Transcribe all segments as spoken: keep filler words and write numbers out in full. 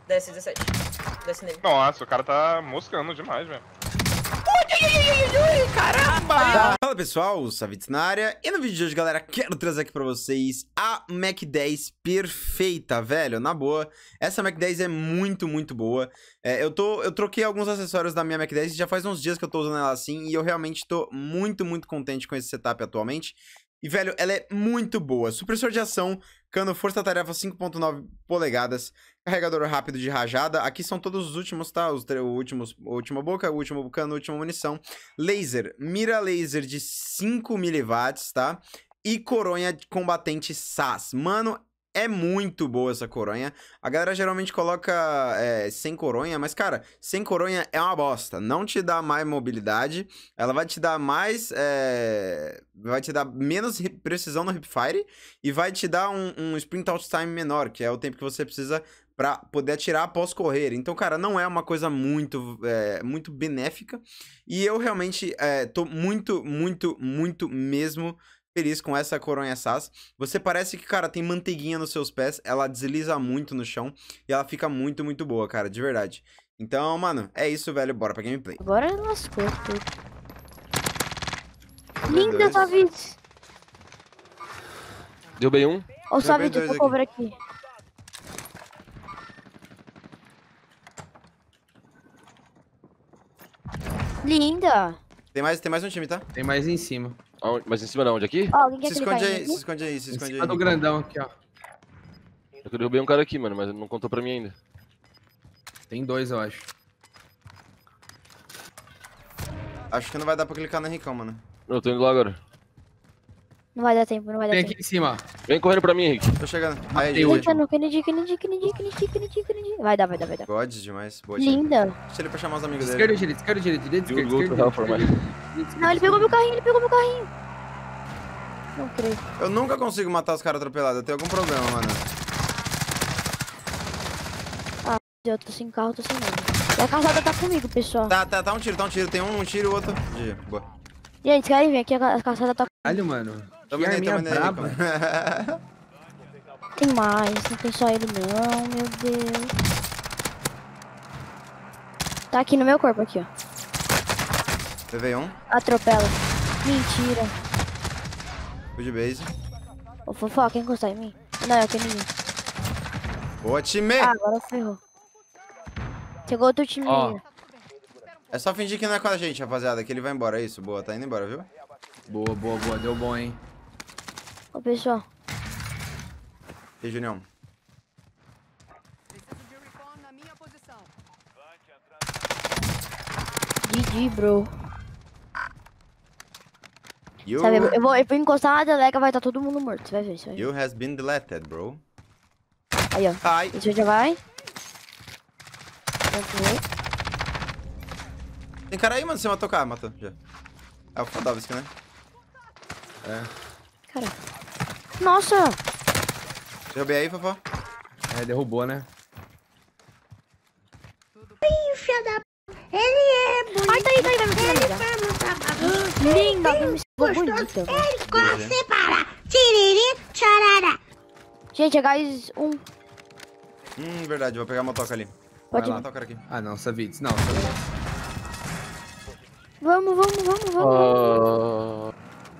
Desce dezessete. Desce nele. Nossa, o cara tá moscando demais, velho. Caramba! Fala pessoal, Savitz na área. E no vídeo de hoje, galera, quero trazer aqui pra vocês a Mac dez perfeita, velho, na boa. Essa Mac dez é muito, muito boa. É, eu, tô, eu troquei alguns acessórios da minha Mac dez e já faz uns dias que eu tô usando ela assim. E eu realmente tô muito, muito contente com esse setup atualmente. E, velho, ela é muito boa. Supressor de ação, cano força-tarefa cinco ponto nove polegadas, carregador rápido de rajada. Aqui são todos os últimos, tá? Os últimos, última boca, último cano, última munição. Laser, mira laser de cinco miliwatts, tá? E coronha combatente S A S. Mano, é muito boa essa coronha. A galera geralmente coloca é, sem coronha, mas, cara, sem coronha é uma bosta. Não te dá mais mobilidade. Ela vai te dar mais... É... Vai te dar menos precisão no hipfire. E vai te dar um, um sprint out time menor, que é o tempo que você precisa pra poder atirar após correr. Então, cara, não é uma coisa muito, é, muito benéfica. E eu realmente é, tô muito, muito, muito mesmo... feliz com essa coronha S A S. Você parece que, cara, tem manteiguinha nos seus pés. Ela desliza muito no chão. E ela fica muito, muito boa, cara. De verdade. Então, mano, é isso, velho. Bora pra gameplay. Agora lascou tudo. Linda, Savitz. Derrubei um. Ó o Savitz, eu tô cover aqui. Linda. Tem mais, tem mais um time, tá? Tem mais em cima. Aonde? Mas em cima de onde? Aqui? Ó, alguém quer Se clicar esconde em aí, mim se aqui? esconde aí, se Em esconde cima aí. do grandão aqui, ó. Eu derrubei um cara aqui, mano, mas não contou pra mim ainda. Tem dois, eu acho. Acho que não vai dar pra clicar no Henricão, mano. Não, eu tô indo lá agora. Não vai dar tempo, não vai dar Tem tempo. aqui em cima, ó. Vem correndo pra mim, Henrique. Tô chegando. Aí, Matei um. G G. Tentando, Kennedy, Kennedy, Kennedy, Kennedy, Kennedy, Kennedy, Kennedy. Vai dar, vai dar, vai dar. Gods demais. Boa, time. Linda. Deixa ele pra chamar os amigos Esquerda, dele. direita, esquerda, direita, direita, You esquerda, go to esquerda, hell for direita, my... direita, Não, ele pegou meu carrinho, ele pegou meu carrinho. Não creio. Eu nunca consigo matar os caras atropelados. Eu tenho algum problema, mano. Eu tô sem carro, tô sem nada. E a casada tá comigo, pessoal. Tá, tá, tá um tiro, tá um tiro. Tem um, um tiro e o outro. G G. Boa. Gente, querem vir aqui? A casada tá Caralho, mano. Tô Que vendo aí, tô arminha vendo aí, braba. Henricão. Tem mais, não tem só ele não, meu Deus. Tá aqui no meu corpo, aqui, ó. Levei um. Atropela. Mentira. Fui de base. Ô, Fofó, quem encostar em mim? Não, eu quero ninguém. Boa, time! Ah, agora ferrou. Chegou outro time Ó. aí. É só fingir que não é com a gente, rapaziada, que ele vai embora. É isso, boa. Tá indo embora, viu? Boa, boa, boa. Deu bom, hein. Ô, pessoal. E aí, Junião? G G, bro. You, Sabe, eu vou, eu vou encostar na delega, vai estar todo mundo morto. Você vai ver, você vai ver. you has been deleted, bro. Aí, ó. Ai. Esse já vai. Tranquilo. Tem cara aí, mano. Você matou o cara, matou. Já. É o Fodovski, né? Cara. Nossa! Derrubei aí, Fofó. É, derrubou, né? Ai, tá aí, tá aí, vai me finalizar. Linda, vai me salvar bonita. Gente, é gás um. Hum, verdade. Vou pegar a motoca ali. Pode Vai lá, ir. tá o cara aqui. Ah, não, Savitz. Não, Savitz. Vamos, vamos, vamos, vamos. Ah,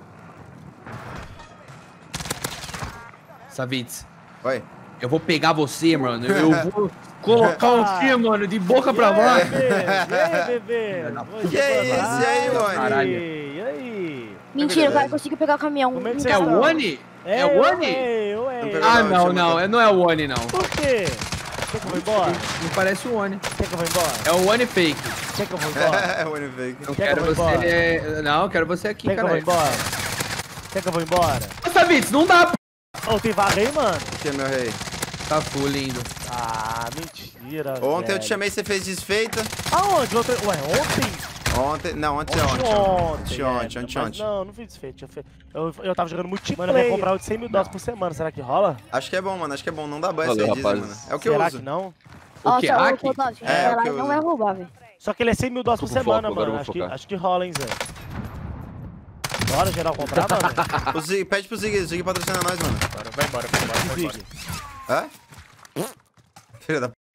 Savitz. Oi. Eu vou pegar você, mano. Eu vou colocar você, mano, de boca pra baixo. E aí, bebê? Que é isso? E aí, Oni? Caralho. E aí? Mentira, o cara conseguiu pegar o caminhão. Como é que Não você É tá- o Oni? É o Oni? Eu, eu, Não eu. pegou Ah, não, não, chama não. outra. Não é o Oni, não. Por quê? Quer que eu vou embora? Não parece o Oni. Quer que eu vou embora? É o Oni fake. Quer que eu vou embora? É, o Oni fake. Eu Quer quero que eu vou você... Não, eu quero você aqui, Quer que eu cara. vou embora? Quer que eu vou embora? Ô, Savitz, não dá, pô. Ô, tem vaga aí, mano? Que é meu rei. Tá full, lindo. Ah, mentira, Ontem eu velho. te chamei, você fez desfeita. Aonde? Outra... Ué, ontem? Ontem, não, ontem é Ontem, ontem. ontem. Ontem, ontem, é, ontem, mas ontem. Não, não fiz desfeito. Eu, fe- eu, eu tava jogando multiplayer. Mano, eu ia comprar o de cem mil dólares por semana. Será que rola? Acho que é bom, mano. Acho que é bom. Não dá ban Valeu, essa aí, dizem, rapaz. mano. É o que eu Será uso. que não? O que, Nossa, hack? o Fodovski, É, vai o lá que e eu não uso. vai roubar, velho. Só que ele é cem mil dólares por Tô com semana, foco, agora mano. eu Acho vou que, focar. acho que rola, hein, Zé? Bora geral comprar, mano? O Zig, pede pro Zig, Zig patrocina nós, mano. Vai embora, vai embora, vai embora. Hã? Filha da p.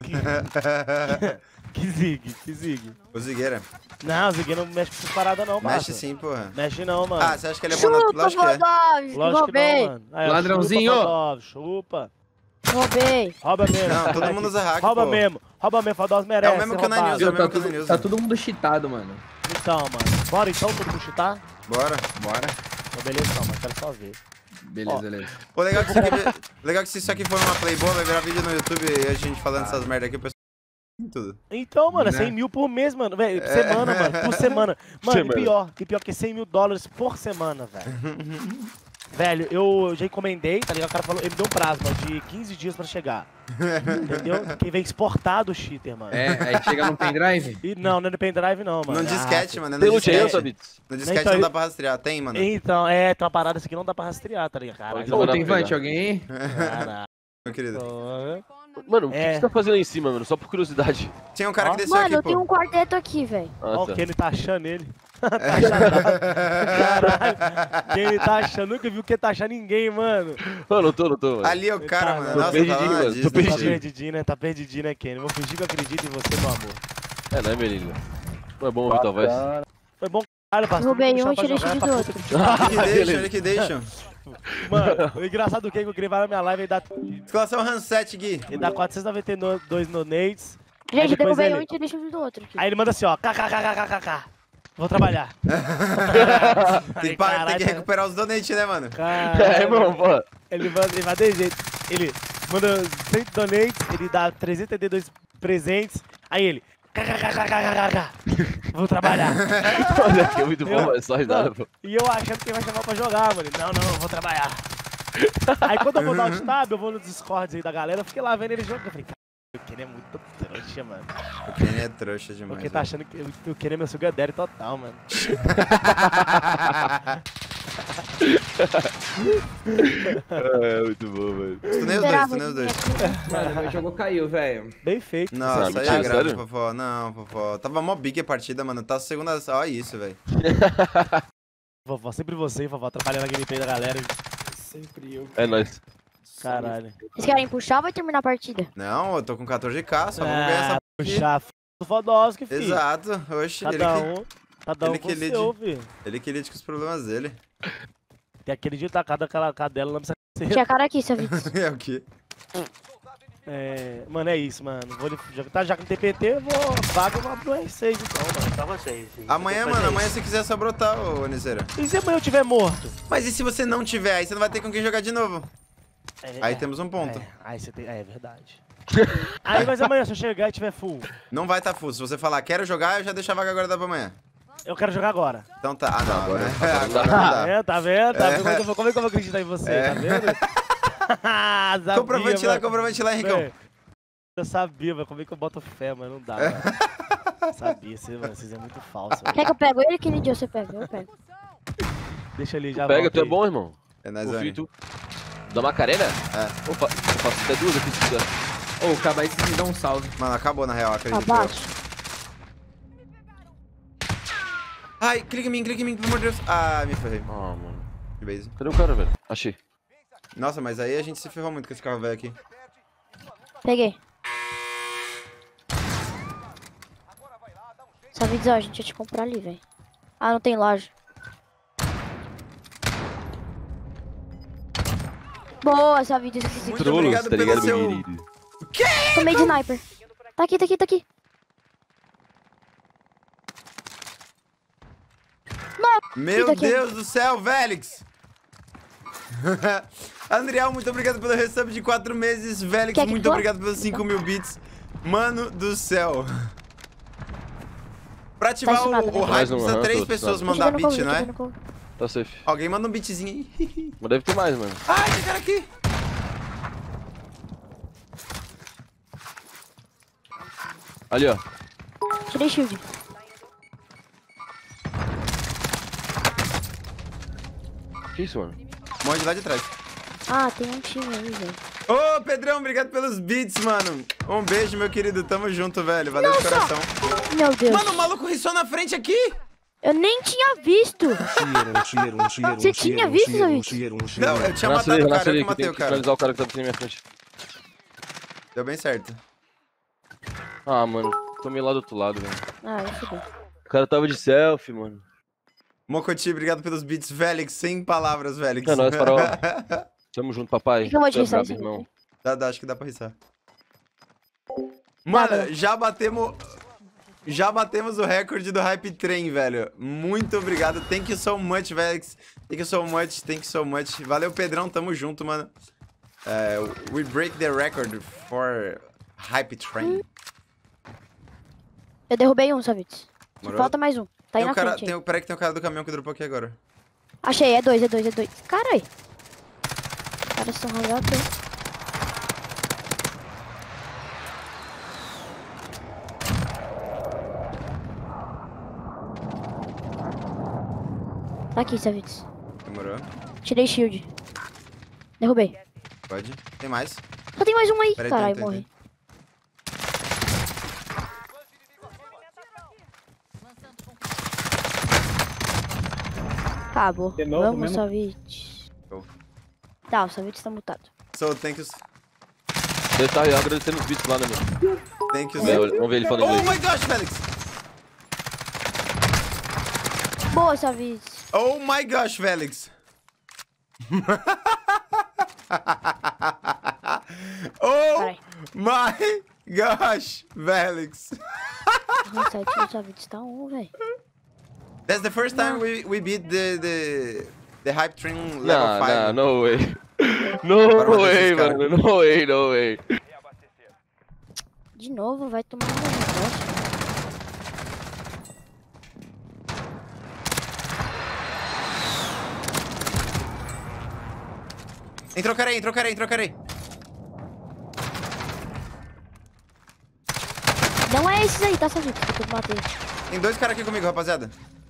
Que Zig, que Zig. O Zigueira. Não, o Zig não mexe com essas paradas não, mano. Mexe sim, porra. Mexe não, mano. Ah, você acha que ele é bom na... Chupa, Lógico que é. Vodov, Lógico que não, roubei. mano. Aí, ó, Ladrãozinho. Chupa, Fodov, chupa. Roubei. Rouba mesmo. Não, todo Moleque. mundo usa hack, Rouba pô. mesmo. Rouba mesmo, Fodov merece. É o mesmo ser que o roubado. Nanilson. Viu, tá, mesmo que o tudo, Denilson. tá todo mundo cheatado, mano. Então, mano. Bora então, todo mundo chutar? Bora. Bora. Então, beleza, não, mas quero só ver. Beleza, Ó. beleza. Pô, legal que, isso aqui, legal que se isso aqui for uma play boa, vai virar vídeo no YouTube e a gente falando essas merda aqui, o pessoal... Tudo. Então, mano, é Né? cem mil por mês, mano. Véi, por semana, mano. Por semana. Mano, Semana. e pior. E pior que cem mil dólares por semana, velho. Velho, eu já encomendei, tá ligado? O cara falou, ele me deu um prazo, mano, de quinze dias pra chegar. Entendeu? Quem vem exportado o cheater, mano. É, aí chega no pendrive. E não, não é no pendrive, não, mano. No disquete, Ah, mano. É Tem no loot aí, disquete. Sabits? No disquete Então, não dá pra rastrear. Tem, mano. Então, é, tem uma parada assim que não dá pra rastrear, tá ligado? Caralho. Então, Ô, dá tem pra vante, pegar. alguém aí? Caralho. Meu querido. Mano, o que, É. que você tá fazendo aí em cima, mano? Só por curiosidade. Tinha um cara Ó. que desceu Mano, aqui, eu pô. tenho um quarteto aqui, velho. Ah, Ó, tá. o Kenny tá achando ele. Tá achando. Caralho. Kenny tá achando. Nunca viu o que tá achando ninguém, mano. Mano, não tô, não tô, mano. Ali é o cara, Tá, mano. tô Nossa, perdidinho, tá lá na mano, tô Disney, Tá perdidinho. perdidinho, né? Tá perdidinho, né, Kenny? Vou fingir que eu acredito em você, meu amor. É, né, menino? Não é bom ouvir tua voz. Foi bom caralho, parceiro. Roubei Deixa um eu e tirei jogar chute pra do puta outro. que pariu. Liquidation, liquidation. Mano, o engraçado do que eu criei na minha live, ele dá, Exclamação Hanset, Gui. ele dá quatrocentos e noventa e dois donates. Aí Gente, eu depois derrubei ele- um e tirei chute do outro aqui. Aí ele manda assim, ó, kkkkkkk. Vou trabalhar. Tem que, pagar- tem que recuperar os donates, né, mano? É, irmão, pô. Ele manda, ele vai de jeito. Ele manda cem donates, ele dá trezentos e oitenta e dois presentes. Aí ele, kkkkkkk. Vou trabalhar. Olha aqui, é muito bom, Eu- mano. Só risada, Não, pô. E eu achando que ele vai chamar pra jogar, mano. Não, não, eu vou trabalhar. Aí quando eu vou dar o tab, eu vou no Discord aí da galera, eu fiquei lá vendo ele jogando. Eu falei, cara, o Kenny é muito trouxa, mano. O Kenny é trouxa demais. Porque tá velho. achando que o Kenny é meu sugar daddy total, mano. É, muito bom, velho. Estunei os dois, estunei os dois. Mano, meu jogo caiu, velho. Bem feito. Nossa, Sabe, aí tio, é grave, sério? Fofó. Não, Fofó. Tava mó big a partida, mano. Tá segunda... Olha isso, velho. Vovó, sempre você, vovó, atrapalhando a gameplay da galera. Sempre eu. É nóis. Caralho. Vocês querem puxar ou vai terminar a partida? Não, eu tô com quatorze k, só vamos ganhar essa Ah, aqui. puxar f- do Fodowski, filho. Exato. Oxe, ele Cada que, um, cada um ele com que o lide. seu, filho. ele que lide com os problemas dele. Tem aquele dia tacado aquela cadela lá pra você. Tinha cara aqui, seu Vitor. É o quê? É, mano, é isso, mano. Vou lhe- já, tá, já com T P T, eu vou vaga uma pro R seis então, mano. Pra vocês. Amanhã, Depois mano, é amanhã isso. se quiser só brotar, ô Aniceira. E se amanhã eu tiver morto? Mas e se você não tiver? Aí você não vai ter com quem jogar de novo. É, Aí é, temos um ponto. É, aí você tem. É, é verdade. Aí, mas amanhã, se eu chegar e tiver full, Não vai tá full. Se você falar, quero jogar, eu já deixo a vaga guardada pra amanhã. eu quero jogar agora. Então tá. Ah, não, Agora- né? agora Agora não não Tá dá. vendo? Tá vendo? Tá É. vendo? Como é que eu vou- como é que eu vou acreditar em você? É. Tá vendo? Sabia, Comprovante lá, mano. comprovante lá, Henricão. Véi, eu sabia, mas como é que eu boto fé, mano? Não dá, mano. Sabia, vocês, mano, vocês é muito falso, mano. Quer que eu pego ele? Que dia você pega? Eu pego. Deixa ali, já Pega, volto tu é aí. bom, irmão. É na Confio em zone. tu. Da Macarena? É. Opa, eu faço até duas aqui se quiser. Ô, acabar isso me dá um salve. Mano, acabou na real, acredito. Abate. Ai, clica em mim, clica em mim, pelo amor de Deus. Ah, me ferrei. Ah, mano. Que base. Cadê o cara, velho? Achei. Nossa, mas aí a gente se ferrou muito com esse carro velho aqui. Peguei. Só me dizer, ó, a gente ia te comprar ali, velho. Ah, não tem loja. Boa, só vídeo esqueci. Muito Trolos, obrigado tá pelo ligado, seu- meu querido? Tomei de sniper. Tá aqui, tá aqui, tá aqui. Meu Fica aqui. Deus do céu, Vélix! Andriel, muito obrigado pelo resub de quatro meses. Vélix, Quer que muito for? obrigado pelos cinco mil bits. Mano do céu. Pra ativar Tá o, estimado, o né? hype, Mais um, precisa aham, três tô pessoas estimado. mandar Tô beat, chegando não no é? cover, tô chegando no cover. Tá safe. Alguém manda um beatzinho aí. Mas deve ter mais, mano. Ai, tem cara aqui. Ali, ó. Tirei shield. Que isso, mano? Monte lá de trás. Ah, tem um time aí, velho. Ô, Pedrão, obrigado pelos beats, mano. Um beijo, meu querido. Tamo junto, velho. Valeu de coração. Meu Deus. Mano, o maluco risou na frente aqui. Eu nem tinha visto. Você tinha visto, David? Não, eu tinha Nasce matado ali, o nasce cara, eu ali, que que matei tem o que cara. finalizar o cara que tá aqui na minha frente. Deu bem certo. Ah, mano, tomei lá do outro lado, velho. Ah, eu fudeu. O cara tava de selfie, mano. Mocoti, obrigado pelos beats, Félix. Sem palavras, Félix. É nóis, farol. Tamo junto, papai. Que eu vou te Tu é risar brabo, isso irmão. aqui. Dá, dá, acho que dá pra risar. Mano, já batemos... Já batemos o recorde do Hype Train, velho. Muito obrigado. Thank you so much, Félix. Thank you so much, thank you so much. Valeu, Pedrão. Tamo junto, mano. É, we break the record for Hype Train. Eu derrubei um, Savitz. Demorou? Falta mais um. Tá Tem aí na o cara, frente. tem, Aí. o- peraí que tem o cara do caminhão que dropou aqui agora. Achei, é dois, é dois, é dois. Caralho. Os caras estão rasgados. Tá aqui, Savitz. Demorou. Tirei shield. Derrubei. Pode. Tem mais. Só tem mais um aí. Peraí, Caralho, tem, tem, morri. Acabou. De novo, Vamos, mesmo? Savitz. Show. Tá, o Savitz tá mutado. So, thank you. Você tá agradecendo os beats lá, né, mano? Thank you. Vamos ver, vamos ver ele falando Oh inglês. my gosh, Félix. Boa, Savitz. Oh my gosh, Félix. Oh Carai. my gosh, Félix. Nossa, o Savitz tá um, velho. That's the first time we, we beat the, the, the Hype Train level Nah, nah, five. no way. No Bora matar way, esses cara. mano. No way, no way. De novo, vai tomar um negócio. Entrou cara aí, entrou cara aí, entrou cara aí. Não é esses aí, tá, Savitz? Que eu matei. Tem dois caras aqui comigo, rapaziada.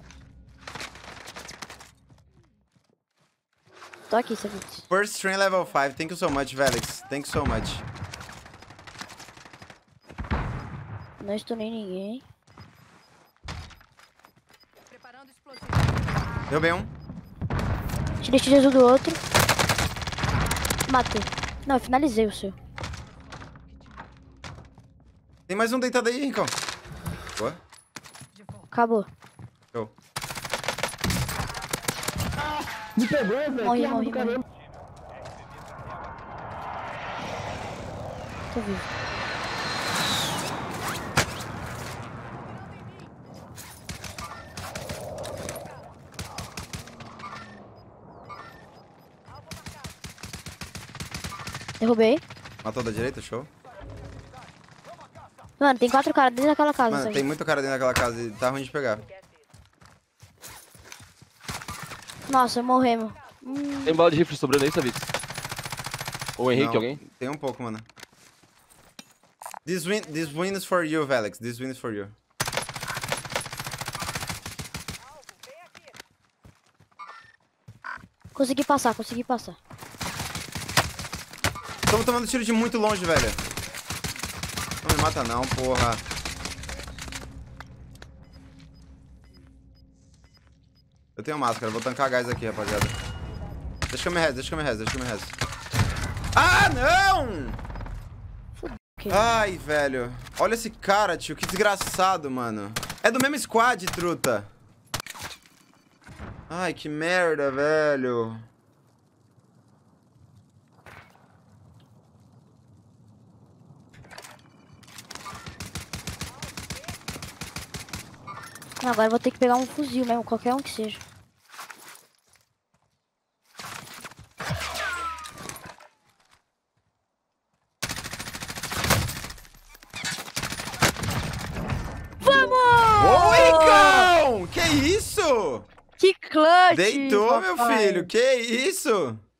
Tô aqui, Savitz. First train level five. Thank you so much, Félix. Thank you so much. Não estunei ninguém. Derrubei um. Tirei o Jesus do outro. Matei. Não, eu finalizei o seu. Tem mais um deitado aí, Rincão. Boa. Acabou. Show. Me pegou, velho. Morri, Que arma morri, do caramba. morri. Tô vivo. Derrubei. Matou da direita, show. Mano, tem quatro caras dentro daquela casa. Mano, sabe? tem muito cara dentro daquela casa e tá ruim de pegar. Nossa, morremos. Hum, Tem bala de rifle sobrando aí, Savitz? Ou o Henrique, Não, alguém? Tem um pouco, mano. This win, this win is for you, Alex. This win is for you. consegui passar, consegui passar. Estamos tomando tiro de muito longe, velho. Não me mata não, porra. Eu tenho máscara, vou tancar gás aqui, rapaziada. Deixa que eu me rezo, deixa que eu me rezo, deixa que eu me rezo. Ah, não! Ai, velho. Olha esse cara, tio. Que desgraçado, mano. É do mesmo squad, truta. Ai, que merda, velho. Agora eu vou ter que pegar um fuzil mesmo, qualquer um que seja. Ô, Henricão! Que isso? Que clutch! Deitou, meu papai. filho. Que isso?